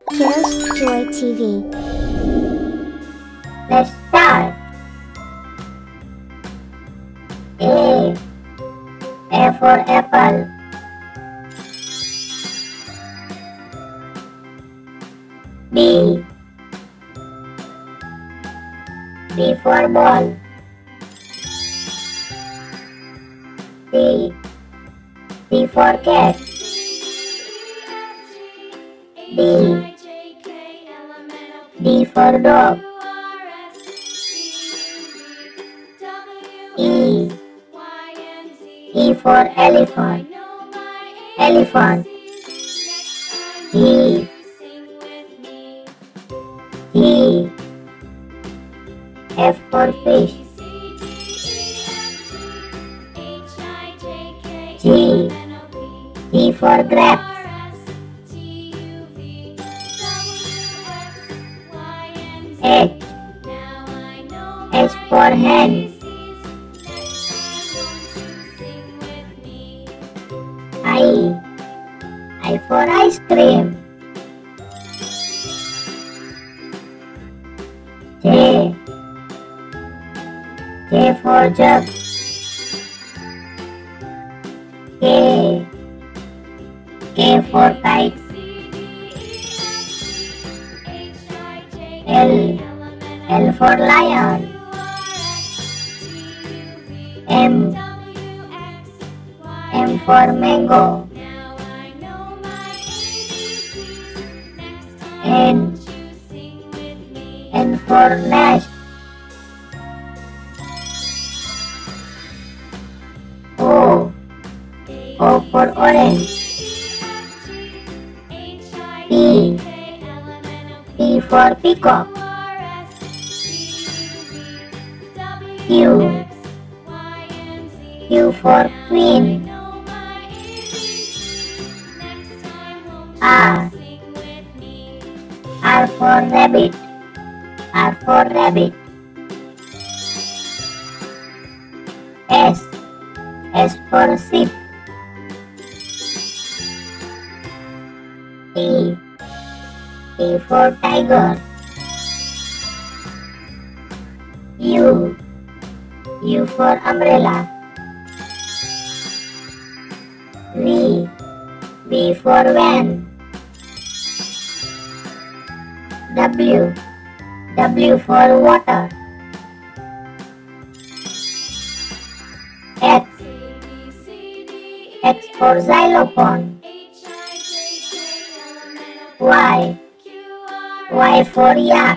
Just Joy TV. Let's start. A for apple. B for ball. C for cat. D for dog. E for elephant. E F for fish. G for grapes. H for hen. I for ice cream. J for jug. K for kite. L for lion. M for mango. N for nest. O for orange. P for peacock. Q for queen. R for rabbit. S for sheep. T for tiger. U for umbrella. V for van. W for water. X for xylophone. Y for yak.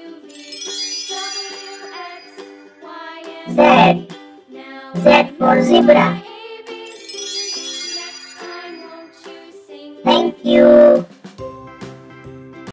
Z for zebra. Thank you.